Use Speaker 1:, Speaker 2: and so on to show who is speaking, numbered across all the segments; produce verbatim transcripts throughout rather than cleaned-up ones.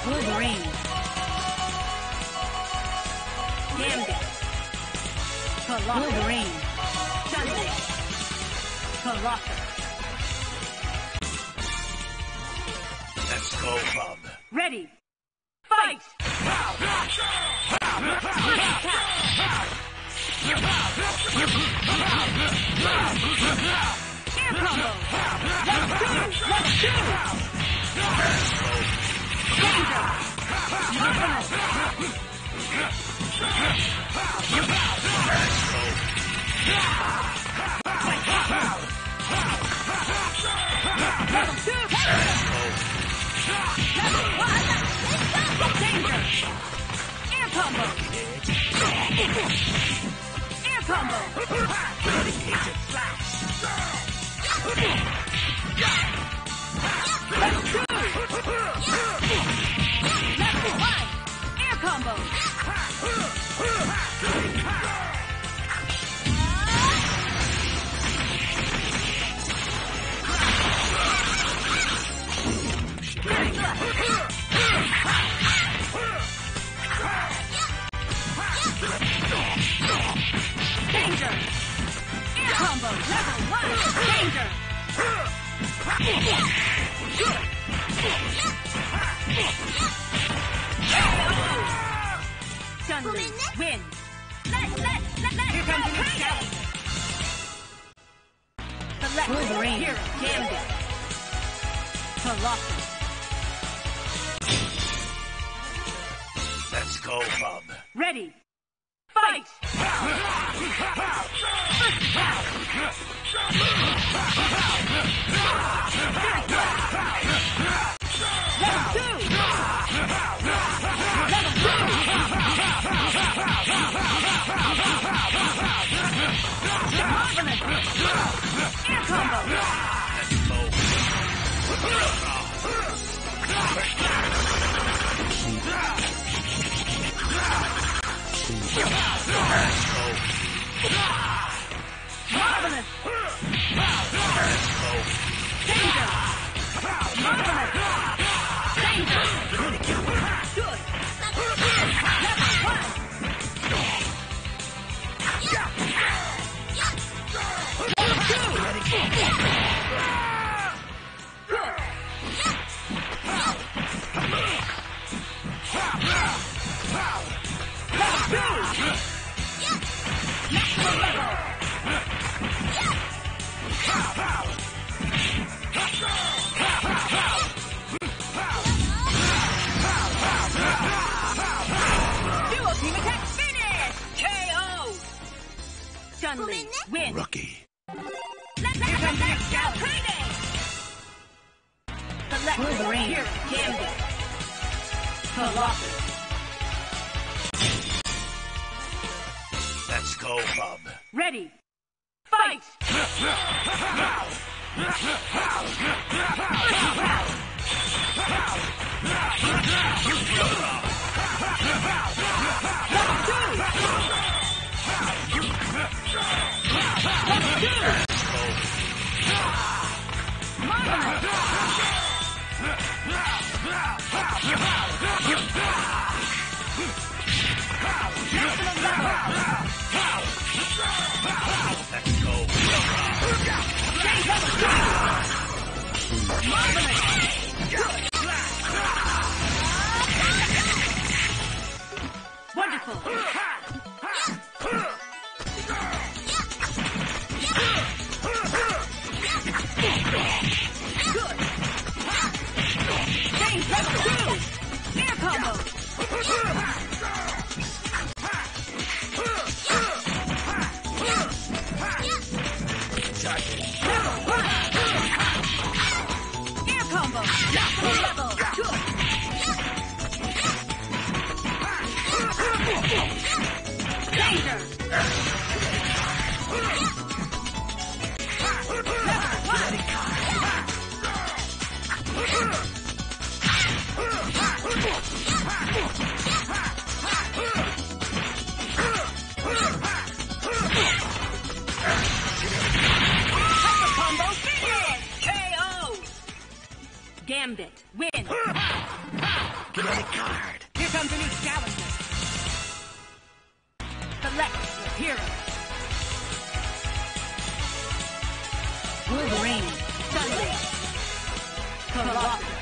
Speaker 1: Wolverine. Gambit. Wolverine. Sunday. Colossus.
Speaker 2: Let's go, Bob.
Speaker 1: Ready. Fight! Air combo! Let's go! Let's go! Danger! Level two! Level one! Danger! Air combo! Air combo! Level two! Level one! Air combo! Danger! Air combo! Level one! Danger! Chun-Li, win! Let, let, let, let Here comes the next challenge! Select Wolverine, Hero, Gambit, Colossus.
Speaker 2: Let's go, Bob.
Speaker 1: Ready! Fight! Level two! Level two! Marvelous! Air combo!
Speaker 2: Let's go.
Speaker 1: Marvelous! Danger! Marvelous! Danger! Good! Level one! Level two! Good! Level two! Maximum level! Duo team attack finish! K O! Chun-Li, win!
Speaker 2: Rookie.
Speaker 1: Let's Here comes the next challenge! Select Wolverine, Hero, Gambit, Colossus.
Speaker 2: Let's go, Bob.
Speaker 1: Ready! Fight! Level two! Level two! Marvelous! Maximum level!
Speaker 2: Let's go.
Speaker 1: Change level two! Marvelous! Wonderful! Good! Change level two! Air combo! Level one! Air combo! Maximum level! Good! Danger! Level one! Hyper combo finish! K O! Gambit. Win.
Speaker 2: Kinetic card.
Speaker 1: Here comes a new challenger. Select your hero. Wolverine. Sunday. Colossus.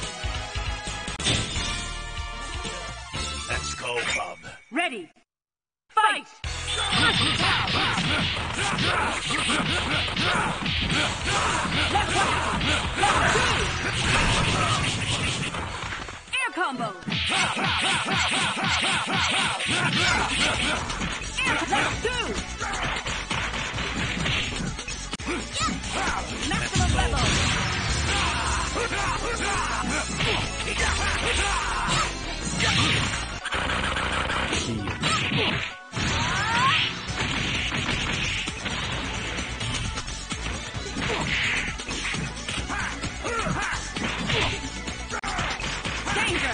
Speaker 2: Let's go, Bob.
Speaker 1: Ready. Fight! Air combo! Air level two! Maximum level! Danger!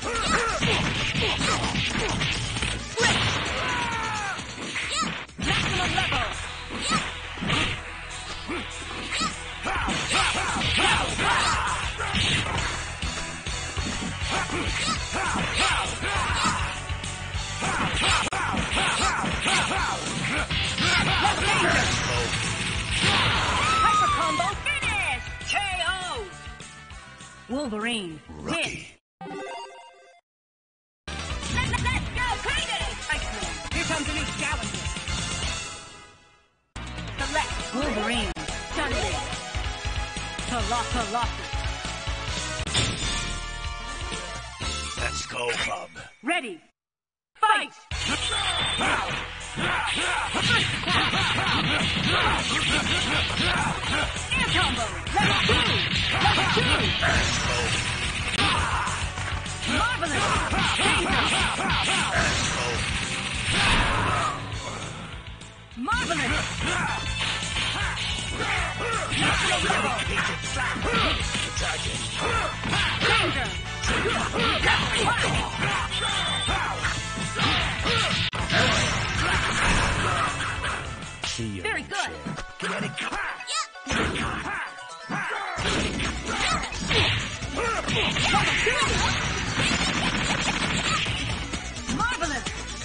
Speaker 1: Maximum level! Hyper combo finish! K O! Wolverine.
Speaker 2: Rookie.
Speaker 1: Let, let, let's go crazy! Iceman. Here comes a new challenger. Select Wolverine. Sunday. Colossus.
Speaker 2: Let's go, Bob.
Speaker 1: Ready. Fight! Air combo! Level two! Level two! Marvelous! Danger! Marvelous! National level! Danger! Very good!
Speaker 2: Kinetic card.
Speaker 1: Marvelous!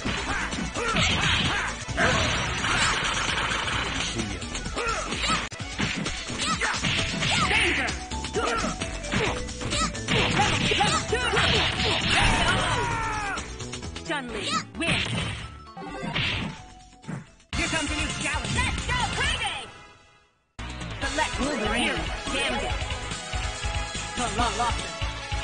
Speaker 1: Danger! Level two! Chun-Li, win! Here comes a new challenge. Let's go crazy! Select Wolverine. Gambit. Colossus.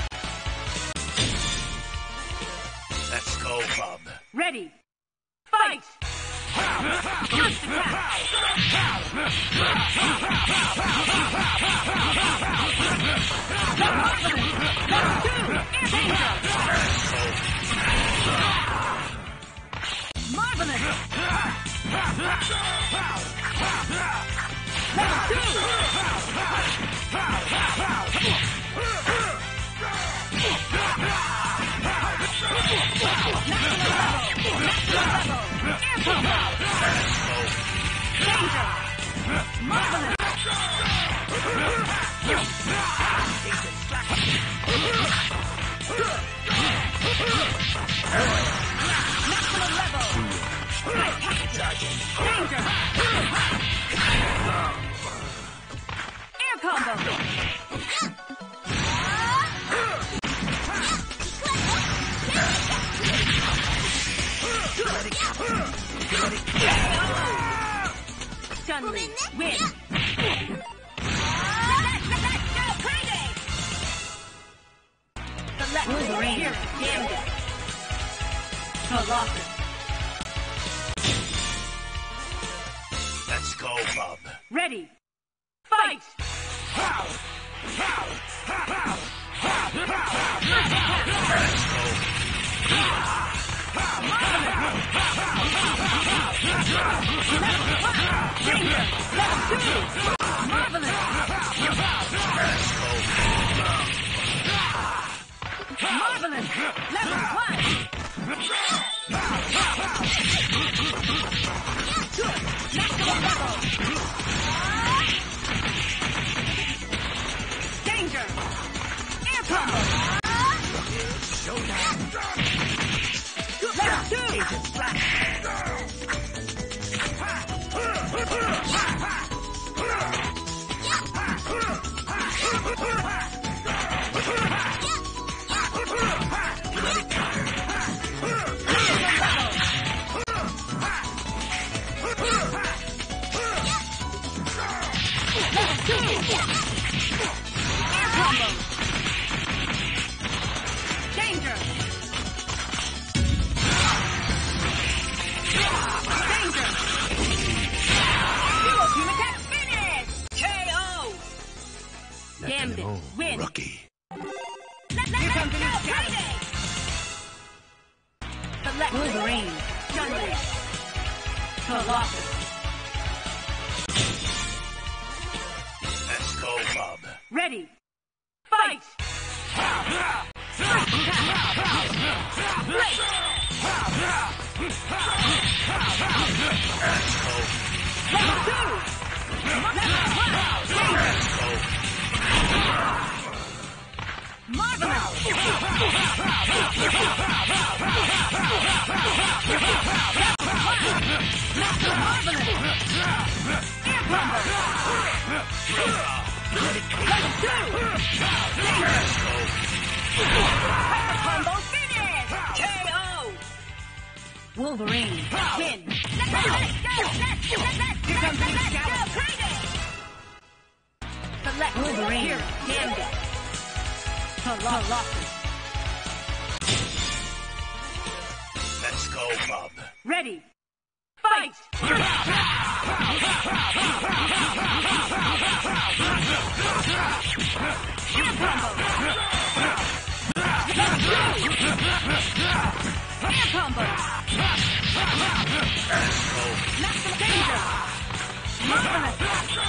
Speaker 2: Let's go, Bob.
Speaker 1: Ready. Fight! First attack! Level two! Air danger! Marvelous! Level two! Air combo! Danger! Marvelous! Maximum level! Danger! Air combo! Chun-Li, win! Let's go crazy! Select Wolverine. Gambit. Colossus.
Speaker 2: Let's go, Bob.
Speaker 1: Ready. Fight! Danger! Level two! Marvelous! Marvelous! Level one! Maximum level! Danger! combo.
Speaker 2: Showdown.
Speaker 1: Level two.
Speaker 2: Agent Flash.
Speaker 1: Danger. Damned it. Win.
Speaker 2: Rookie.
Speaker 1: Let, let, Here comes the new Friday. Select Wolverine. Sunday. Colossus.
Speaker 2: Let's go, Bob.
Speaker 1: Ready. Fight. Level two. Marvelous! Air combo! Level two! Hyper combo finish! K O! Wolverine, win! Let's go! Let's go! Here comes the Let's go! Select Wolverine, Gambit. Colossus.
Speaker 2: Let's go, Bob.
Speaker 1: Ready. Fight! Air combo! Air combo! Maximum danger! Marvelous!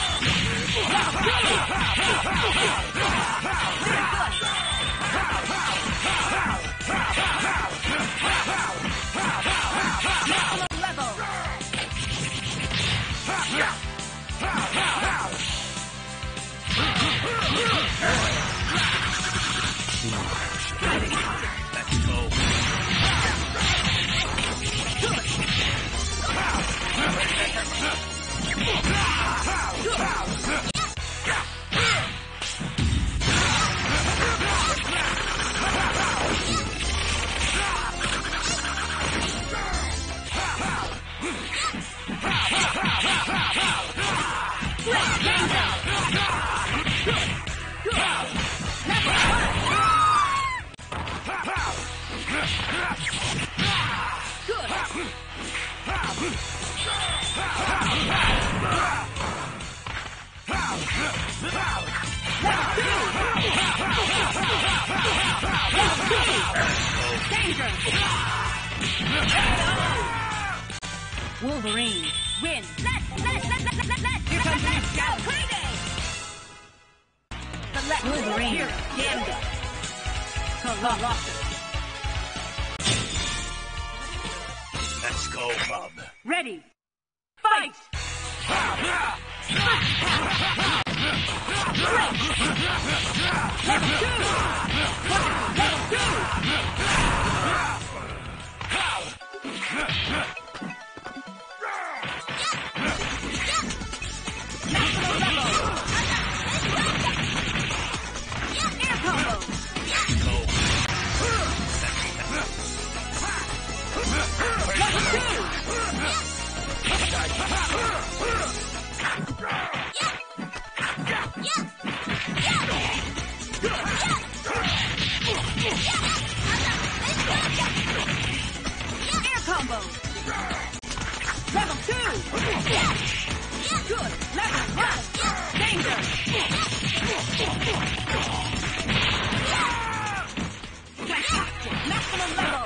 Speaker 1: Wolverine, win! Let, let, let, let, let, let, let. Here comes the next battle. Select Wolverine, here, Gambit. Colossus.
Speaker 2: Let's go, Bob.
Speaker 1: Ready. Fight! Level two! Level two! Maximum level! Air combo! Level two! Air combo! Level two! Good! Level one! Danger! Fantastic! Maximum level!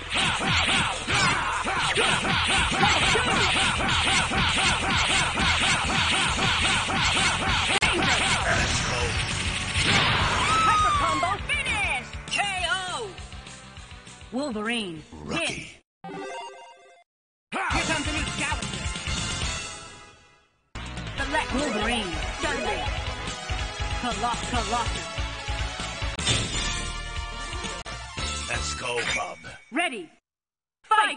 Speaker 1: Hyper combo finish! K O! Wolverine,
Speaker 2: Rookie.
Speaker 1: Here comes a new challenger. Select Wolverine, Sunday. Colossus. Colossus.
Speaker 2: go, bub.
Speaker 1: Ready. Fight!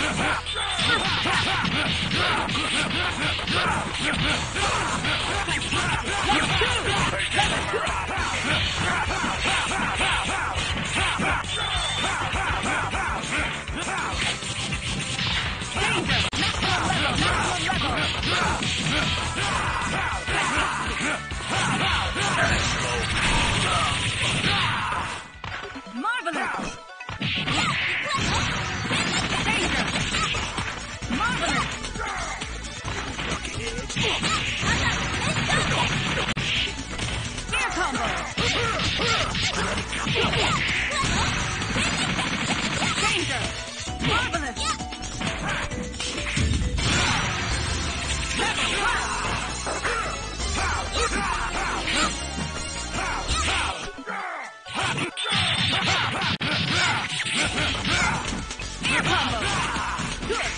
Speaker 1: Marvelous! Air combo! Danger! Marvelous! Air combo! Good!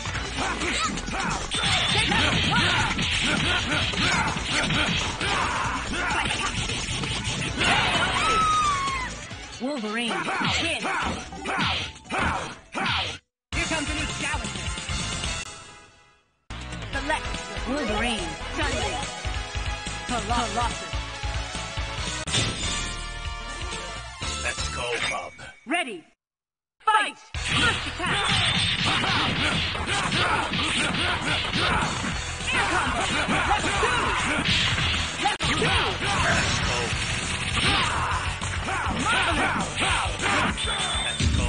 Speaker 1: Wolverine, win! Here comes a new challenger. Select Wolverine, Chun-Li, Colossus.
Speaker 2: Let's go, bub.
Speaker 1: Ready, fight! First attack! Air combo! Level two! Level two!
Speaker 2: Let's go.
Speaker 1: Marvelous!
Speaker 2: Let's go.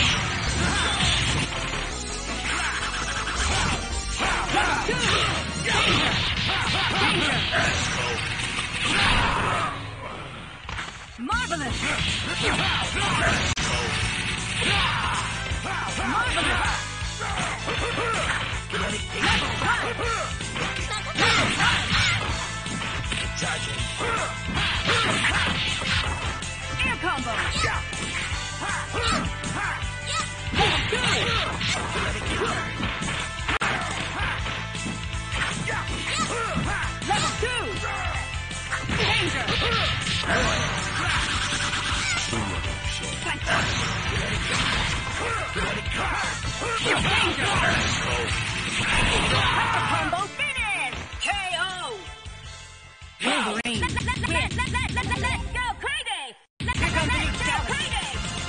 Speaker 1: Level two! Danger! Danger!
Speaker 2: Let's go.
Speaker 1: Marvelous!
Speaker 2: Let's go.
Speaker 1: Marvelous! Level one! Level one!
Speaker 2: Charging.
Speaker 1: Air combo! Level two! Level two! Danger! Danger! Combo finish! K O! Wolverine, win! Let's go crazy! Here comes the new challenger!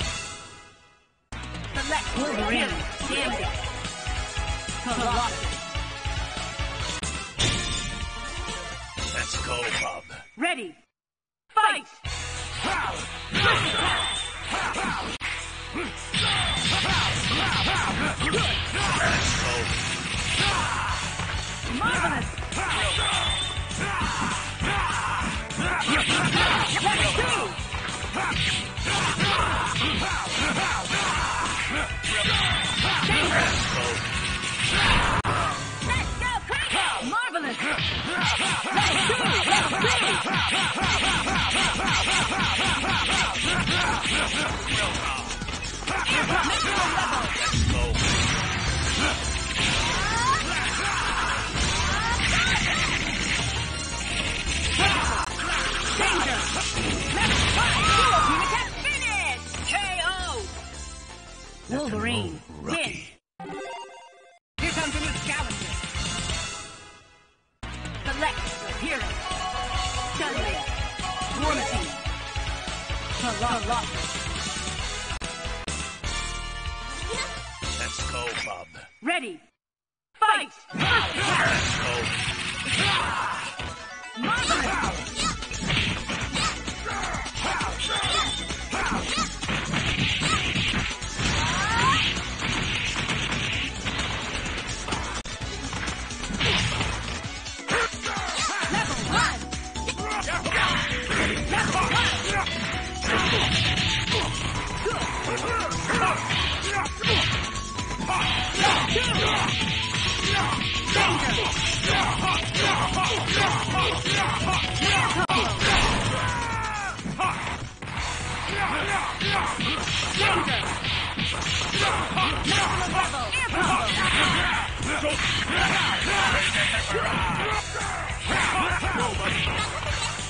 Speaker 1: Select Wolverine, Gambit, Colossus.
Speaker 2: Let's go, bub.
Speaker 1: Ready, fight!
Speaker 2: Let's go.
Speaker 1: Marvelous! Level two! Danger! Let's go crazy! Marvelous! Level two! Level two! Maximum level!
Speaker 2: Let's go.
Speaker 1: Danger! Level one! Dual team attack finish! K O! Wolverine, win! Here comes a new challenger. Select your hero. Chun-Li, War Machine, Colossus.
Speaker 2: Let's go, bub.
Speaker 1: Ready, fight! First attack!
Speaker 2: Let's go.
Speaker 1: Marvelous! Level one! Level one!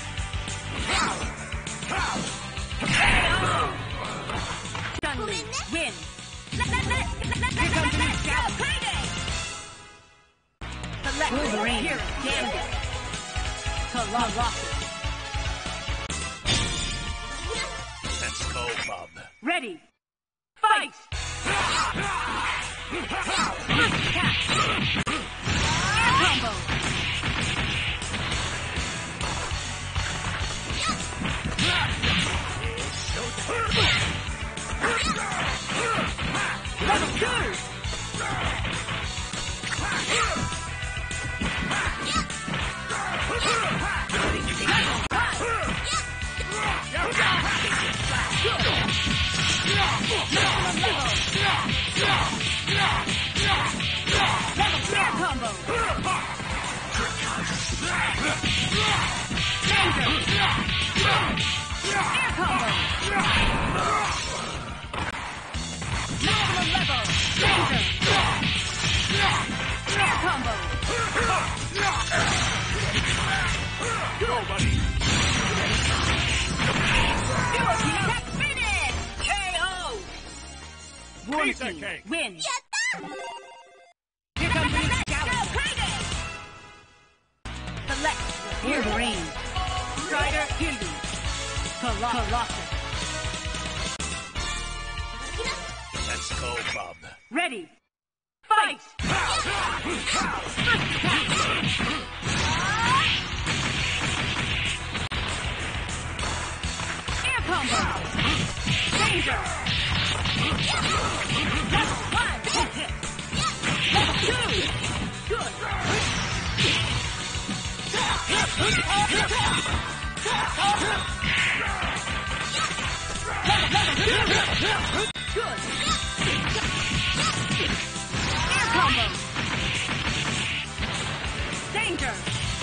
Speaker 1: Chun-Li, Colossus.
Speaker 2: Let's go, bub.
Speaker 1: Ready. Fight! Combo. Level two!
Speaker 2: Piece of cake.
Speaker 1: Win. Here comes the Excalibur. Select Wolverine. Strider Gilly. Colossus.
Speaker 2: Let's go, bub.
Speaker 1: Ready. Fight! Air combo! Danger! Level one! Hit! Level two! Good! Good! Air combo! Danger!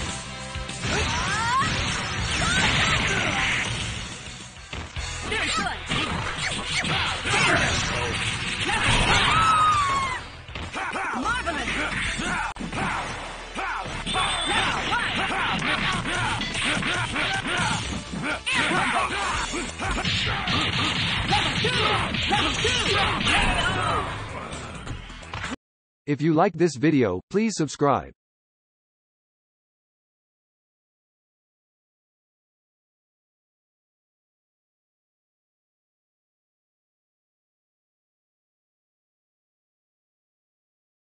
Speaker 1: Very good! Marvelous! Air combo! Level two! Level two!
Speaker 3: If you like this video, please subscribe.